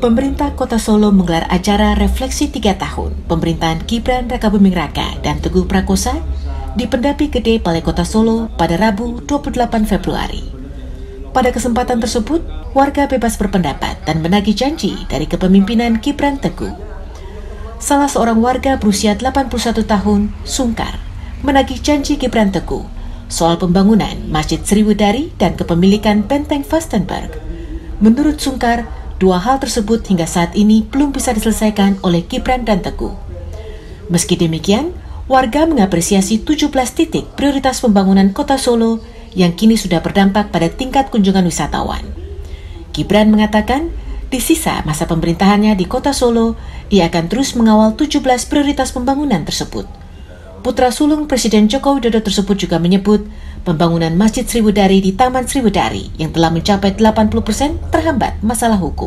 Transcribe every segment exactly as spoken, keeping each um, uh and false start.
Pemerintah Kota Solo menggelar acara refleksi tiga tahun pemerintahan Gibran Rakabuming Raka dan Teguh Prakosa di Pendapi Gede Balai Kota Solo pada Rabu dua puluh delapan Februari. Pada kesempatan tersebut, warga bebas berpendapat dan menagih janji dari kepemimpinan Gibran Teguh. Salah seorang warga berusia delapan puluh satu tahun, Sungkar, menagih janji Gibran Teguh soal pembangunan Masjid Sriwedari dan kepemilikan Benteng Vastenburg. Menurut Sungkar, dua hal tersebut hingga saat ini belum bisa diselesaikan oleh Gibran dan Teguh. Meski demikian, warga mengapresiasi tujuh belas titik prioritas pembangunan Kota Solo yang kini sudah berdampak pada tingkat kunjungan wisatawan. Gibran mengatakan, di sisa masa pemerintahannya di Kota Solo, ia akan terus mengawal tujuh belas prioritas pembangunan tersebut. Putra sulung Presiden Joko Widodo tersebut juga menyebut pembangunan Masjid Sriwedari di Taman Sriwedari yang telah mencapai delapan puluh persen terhambat masalah hukum.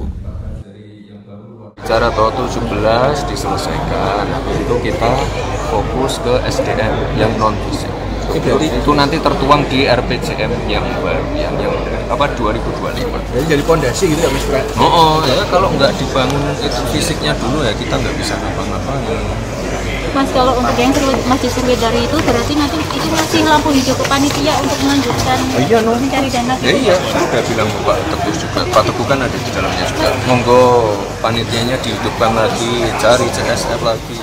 Cara tahun tujuh belas diselesaikan, itu kita fokus ke S D M yang non fisik. Itu nanti tertuang di R P J M yang baru, yang, yang apa dua ribu dua puluh lima. Jadi jadi pondasi gitu ya Mas Bro? Oh, oh ya kalau nggak dibangun itu fisiknya dulu ya kita nggak bisa ngapa-ngapain. Mas, kalau untuk yang Masjid Sriwedari itu berarti nanti itu masih lampu hijau ke panitia untuk melanjutkan oh, iya, no. mencari dana? Ya, iya, saya sudah bilang ke Pak Teguh juga. Pak Teguh kan ada di dalamnya juga. Monggo panitianya dihidupkan lagi, cari C S F lagi.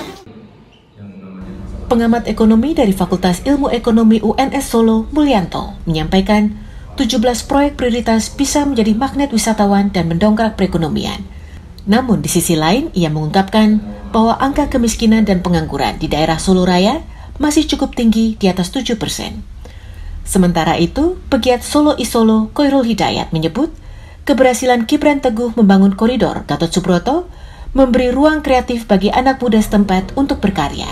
Pengamat ekonomi dari Fakultas Ilmu Ekonomi U N S Solo, Mulyanto, menyampaikan tujuh belas proyek prioritas bisa menjadi magnet wisatawan dan mendongkrak perekonomian. Namun di sisi lain, ia mengungkapkan bahwa angka kemiskinan dan pengangguran di daerah Solo Raya masih cukup tinggi di atas tujuh persen. Sementara itu, pegiat Solo Isolo Koirul Hidayat menyebut keberhasilan Gibran Teguh membangun koridor Gatot Subroto memberi ruang kreatif bagi anak muda setempat untuk berkarya.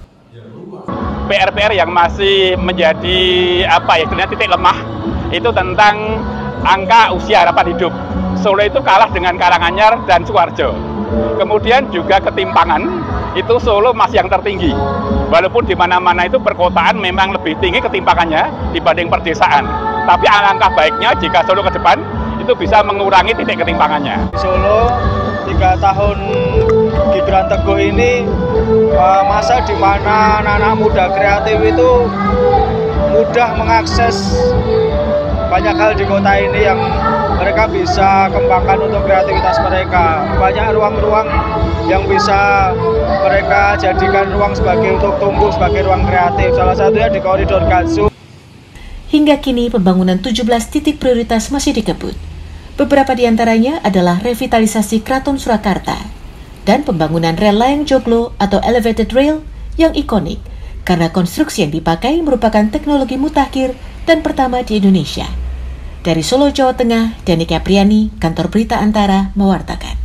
P R P R yang masih menjadi apa ya, titik lemah itu tentang angka usia harapan hidup. Solo itu kalah dengan Karanganyar dan Sukoharjo. Kemudian juga ketimpangan, itu Solo masih yang tertinggi. Walaupun di mana-mana itu perkotaan memang lebih tinggi ketimpangannya dibanding perdesaan. Tapi alangkah baiknya jika Solo ke depan itu bisa mengurangi titik ketimpangannya. Solo tiga tahun Gibran Teguh ini masa di mana anak-anak muda kreatif itu mudah mengakses banyak hal di kota ini yang mereka bisa kembangkan untuk kreativitas mereka. Banyak ruang-ruang yang bisa mereka jadikan ruang sebagai untuk tumbuh sebagai ruang kreatif. Salah satunya di koridor Gatsu. Hingga kini pembangunan tujuh belas titik prioritas masih dikebut. Beberapa di antaranya adalah revitalisasi Kraton Surakarta dan pembangunan rel layang Joglo atau elevated rail yang ikonik karena konstruksi yang dipakai merupakan teknologi mutakhir dan pertama di Indonesia. Dari Solo, Jawa Tengah, Dani Capriani, Kantor Berita Antara, mewartakan.